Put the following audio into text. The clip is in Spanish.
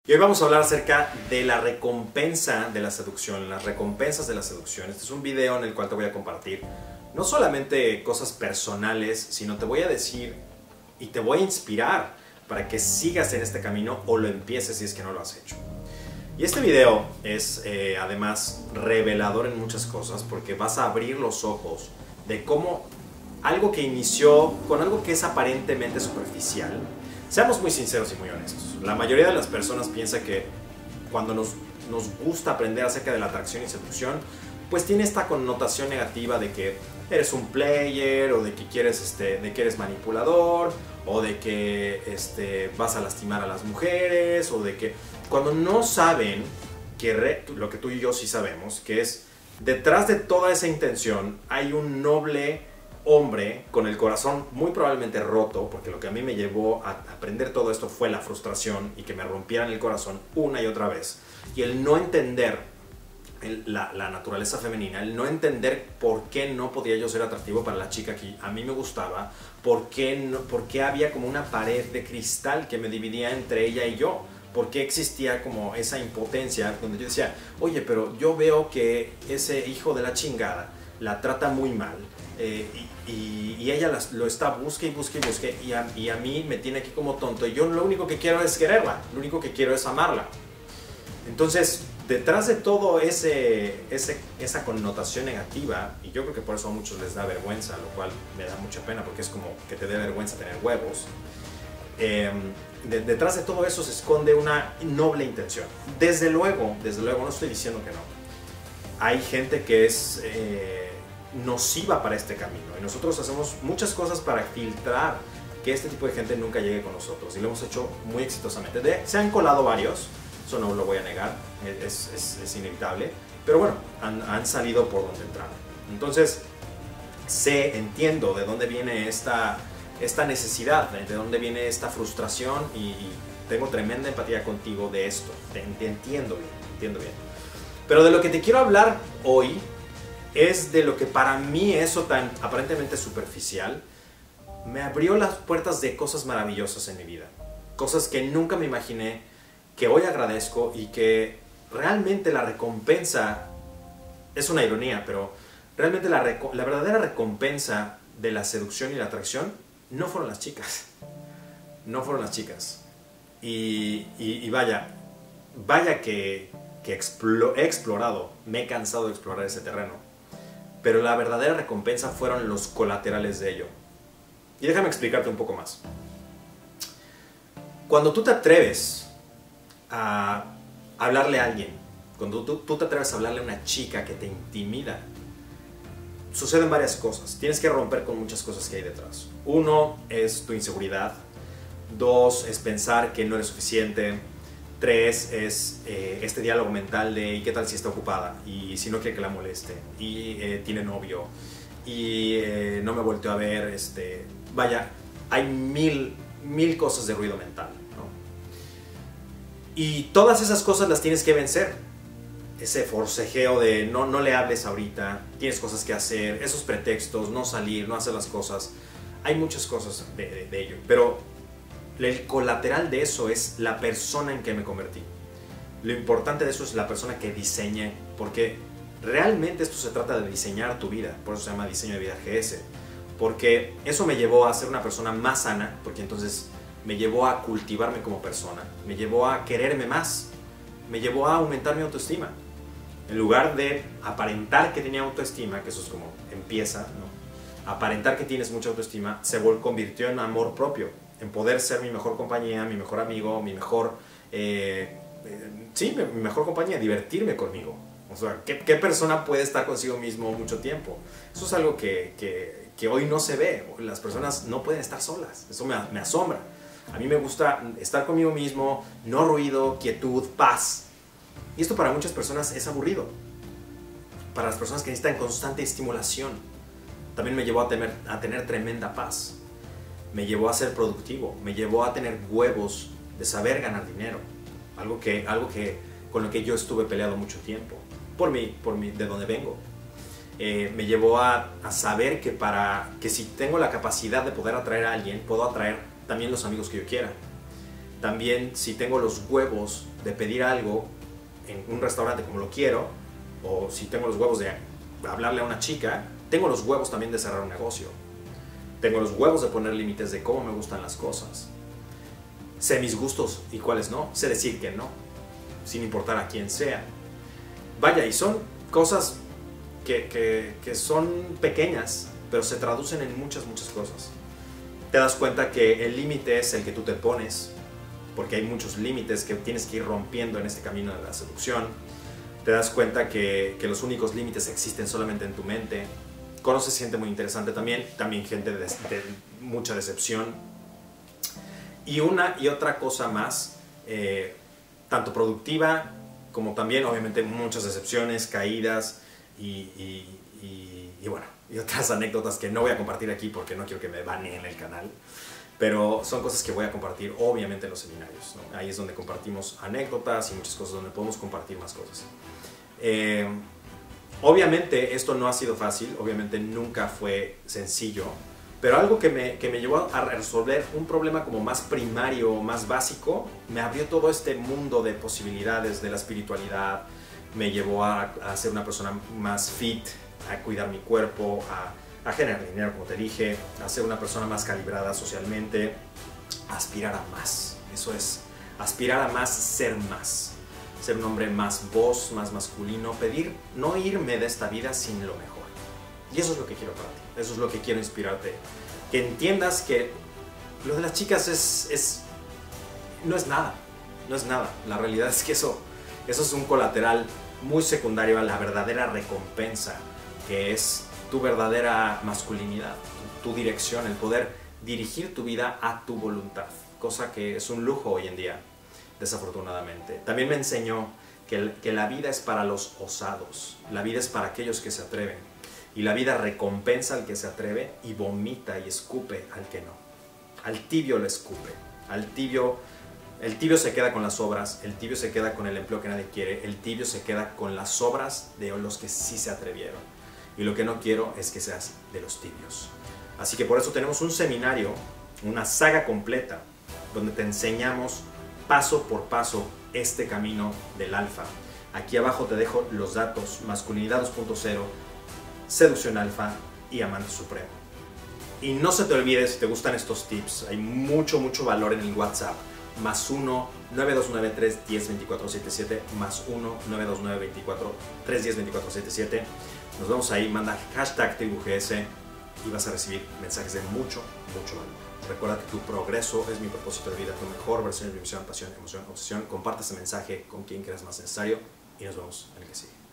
Y hoy vamos a hablar acerca de la recompensa de la seducción, las recompensas de la seducción. Este es un video en el cual te voy a compartir no solamente cosas personales, sino te voy a decir y te voy a inspirar para que sigas en este camino o lo empieces si es que no lo has hecho. Y este video es además revelador en muchas cosas porque vas a abrir los ojos de cómo algo que inició con algo que es aparentemente superficial. Seamos muy sinceros y muy honestos. La mayoría de las personas piensa que cuando nos gusta aprender acerca de la atracción y seducción, pues tiene esta connotación negativa de que eres un player, o de que quieres, de que eres manipulador, o de que vas a lastimar a las mujeres, o de que cuando no saben que lo que tú y yo sí sabemos, que es detrás de toda esa intención hay un noble hombre con el corazón muy probablemente roto, porque lo que a mí me llevó a aprender todo esto fue la frustración y que me rompieran el corazón una y otra vez, y el no entender la naturaleza femenina, el no entender por qué no podía yo ser atractivo para la chica que a mí me gustaba, por qué había como una pared de cristal que me dividía entre ella y yo, por qué existía como esa impotencia donde yo decía, oye, pero yo veo que ese hijo de la chingada la trata muy mal, y ella lo está busque y busque y busque, y a mí me tiene aquí como tonto, y yo lo único que quiero es quererla, lo único que quiero es amarla. Entonces, detrás de todo esa connotación negativa, y yo creo que por eso a muchos les da vergüenza, lo cual me da mucha pena porque es como que te dé vergüenza tener huevos, detrás de todo eso se esconde una noble intención. Desde luego, no estoy diciendo que no. Hay gente que es nociva para este camino, y nosotros hacemos muchas cosas para filtrar que este tipo de gente nunca llegue con nosotros, y lo hemos hecho muy exitosamente. Se han colado varios, eso no lo voy a negar, es inevitable, pero bueno, han salido por donde entraron. Entonces, entiendo de dónde viene esta necesidad, de dónde viene esta frustración, y tengo tremenda empatía contigo de esto, te entiendo bien. Pero de lo que te quiero hablar hoy es de lo que para mí eso tan aparentemente superficial me abrió las puertas de cosas maravillosas en mi vida, cosas que nunca me imaginé, que hoy agradezco, y que realmente la recompensa es una ironía, pero realmente la verdadera recompensa de la seducción y la atracción no fueron las chicas, y vaya que he explorado, me he cansado de explorar ese terreno, pero la verdadera recompensa fueron los colaterales de ello. Y déjame explicarte un poco más. Cuando tú te atreves a hablarle a alguien, cuando tú te atreves a hablarle a una chica que te intimida, suceden varias cosas. Tienes que romper con muchas cosas que hay detrás. Uno es tu inseguridad. Dos es pensar que no eres suficiente. Tres es este diálogo mental de ¿y qué tal si está ocupada? Y si no quiere que la moleste. Y tiene novio. Y no me volteó a ver. Vaya, hay mil cosas de ruido mental, ¿no? Y todas esas cosas las tienes que vencer. Ese forcejeo de no le hables ahorita, tienes cosas que hacer, esos pretextos, no salir, no hacer las cosas. Hay muchas cosas de ello, pero el colateral de eso es la persona en que me convertí. Lo importante de eso es la persona que diseñé, porque realmente esto se trata de diseñar tu vida, por eso se llama diseño de vida GS, porque eso me llevó a ser una persona más sana, porque entonces me llevó a cultivarme como persona, me llevó a quererme más, me llevó a aumentar mi autoestima. En lugar de aparentar que tenía autoestima, que eso es como empieza, ¿no? Aparentar que tienes mucha autoestima se convirtió en amor propio, en poder ser mi mejor compañía, mi mejor amigo, mi mejor compañía, divertirme conmigo. O sea, ¿qué persona puede estar consigo mismo mucho tiempo? Eso es algo que hoy no se ve. Las personas no pueden estar solas. Eso me asombra. A mí me gusta estar conmigo mismo, no ruido, quietud, paz. Y esto para muchas personas es aburrido. Para las personas que necesitan constante estimulación, también me llevó a tener tremenda paz. Me llevó a ser productivo, me llevó a tener huevos de saber ganar dinero. Algo con lo que yo estuve peleado mucho tiempo, de donde vengo. Me llevó a saber que si tengo la capacidad de poder atraer a alguien, puedo atraer también los amigos que yo quiera. También si tengo los huevos de pedir algo en un restaurante como lo quiero, o si tengo los huevos de hablarle a una chica, tengo los huevos también de cerrar un negocio. Tengo los huevos de poner límites de cómo me gustan las cosas. Sé mis gustos y cuáles no. Sé decir que no, sin importar a quién sea. Vaya, y son cosas que son pequeñas, pero se traducen en muchas cosas. Te das cuenta que el límite es el que tú te pones, porque hay muchos límites que tienes que ir rompiendo en este camino de la seducción. Te das cuenta que los únicos límites existen solamente en tu mente. Conoces gente muy interesante también gente de mucha decepción. Y una y otra cosa más, tanto productiva como también obviamente muchas decepciones, caídas y bueno, y otras anécdotas que no voy a compartir aquí porque no quiero que me baneen el canal. Pero son cosas que voy a compartir obviamente en los seminarios, ¿no? Ahí es donde compartimos anécdotas y muchas cosas, donde podemos compartir más cosas. Obviamente esto no ha sido fácil, obviamente nunca fue sencillo, pero algo que me llevó a resolver un problema como más primario, más básico, me abrió todo este mundo de posibilidades de la espiritualidad, me llevó a ser una persona más fit, a cuidar mi cuerpo, a generar dinero, como te dije, a ser una persona más calibrada socialmente, a aspirar a más. Eso es, aspirar a más, ser un hombre más voz, más masculino, pedir no irme de esta vida sin lo mejor. Y eso es lo que quiero para ti, eso es lo que quiero inspirarte, que entiendas que lo de las chicas no es nada, la realidad es que eso es un colateral muy secundario a la verdadera recompensa, que es tu verdadera masculinidad, tu dirección, el poder dirigir tu vida a tu voluntad, cosa que es un lujo hoy en día, desafortunadamente. También me enseñó que la vida es para los osados, la vida es para aquellos que se atreven, y la vida recompensa al que se atreve y vomita y escupe al que no. Al tibio lo escupe, el tibio se queda con las obras, el tibio se queda con el empleo que nadie quiere, el tibio se queda con las obras de los que sí se atrevieron. Y lo que no quiero es que seas de los tibios. Así que por eso tenemos un seminario, una saga completa, donde te enseñamos paso por paso este camino del alfa. Aquí abajo te dejo los datos: Masculinidad 2.0, Seducción Alfa y Amante Supremo. Y no se te olvide, si te gustan estos tips, hay mucho valor en el WhatsApp. +1-929-310-2477, +1-929-310-2477. Nos vemos ahí, manda #TribuGS y vas a recibir mensajes de mucho valor. Recuerda que tu progreso es mi propósito de vida, tu mejor versión de mi misión, pasión, emoción, obsesión. Comparte ese mensaje con quien creas más necesario y nos vemos en el que sigue.